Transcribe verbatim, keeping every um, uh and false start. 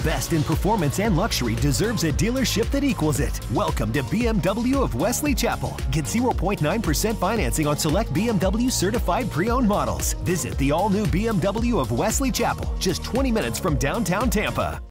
best in performance and luxury deserves a dealership that equals it. Welcome to B M W of Wesley Chapel. Get zero point nine percent financing on select B M W certified pre-owned models. Visit the all-new B M W of Wesley Chapel, just twenty minutes from downtown Tampa.